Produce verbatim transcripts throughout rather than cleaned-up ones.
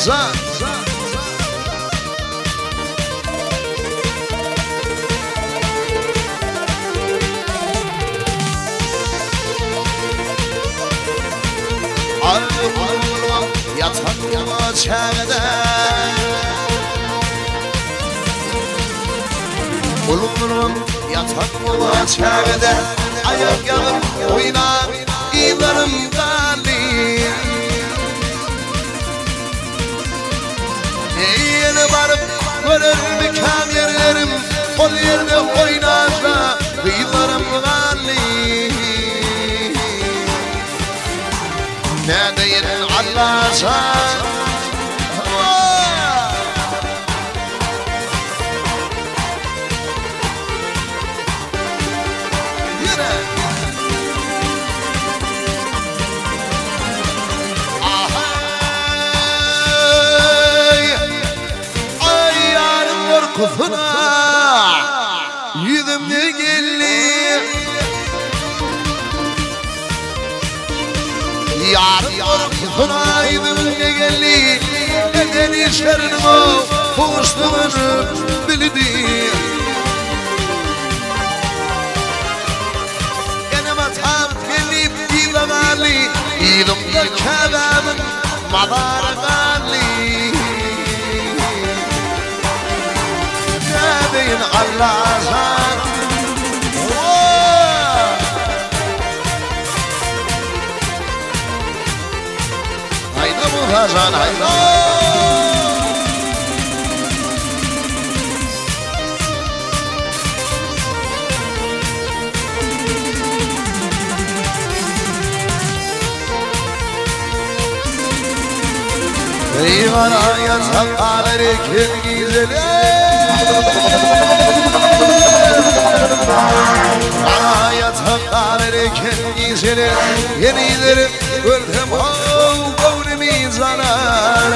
zan Arıyorum yatakma çağda Ulurum yatakma çağda Ayak yağım oynar İlarım gali Yeni varıp görür mekan yerlerim O yerde oynarsa İlarım gali Ne deyin Allah'a Kufuna yüzümde geldi Yarın kufuna yüzümde geldi Neden işlerin o Hoşluğunu bildi Yanıma tam gelip İlagali İlimde kelamın Madara gali Deyin Allah'a Haydi bu hazan haydi Eyvana yatakları kim güzelim Bana yatakları kim güzelim Yenilerim öldüm o kavnimi zarar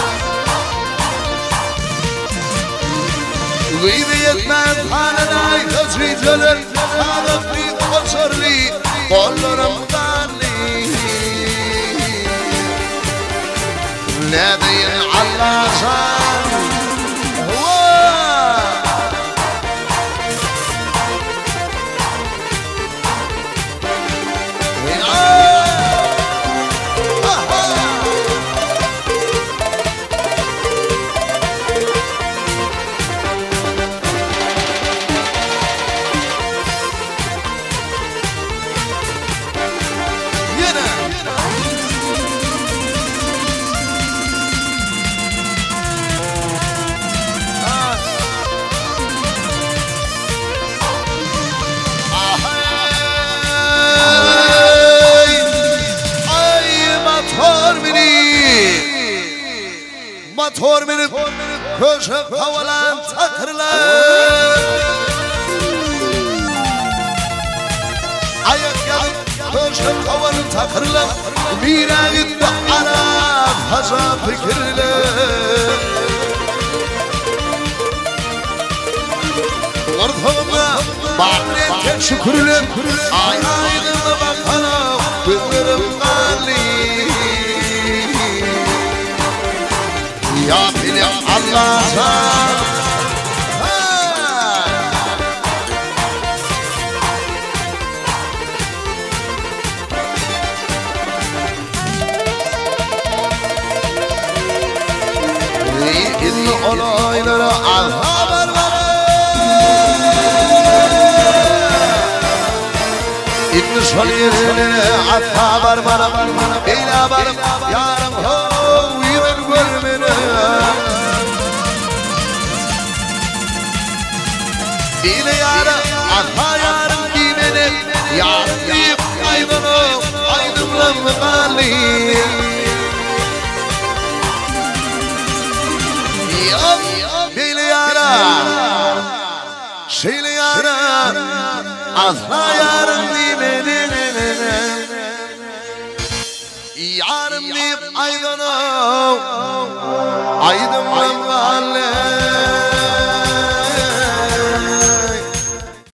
Gıydı yetmez hanına tasvitler Hanıfri koçarli kollarım darli Ne deyin Allah'a Motor minip koşup havalan takırlar Ayak yanıp koşup havalan takırlar Bir ağıtta ana fazla fikirler Ortamda bağırırken şükürler Ay aydınla bakana günlerim gali Ya bilim Allah'a İlli olaylara al haber ver İbn-i Salih'ine al haber ver İla varım yarım ho yümen görmene İle yarım alha yarım giymene Yarım deyip aydınım aydınlım gali Bile yarım Şeyle yarım alha yarım giymene Yarım deyip aydınım aydınlım gali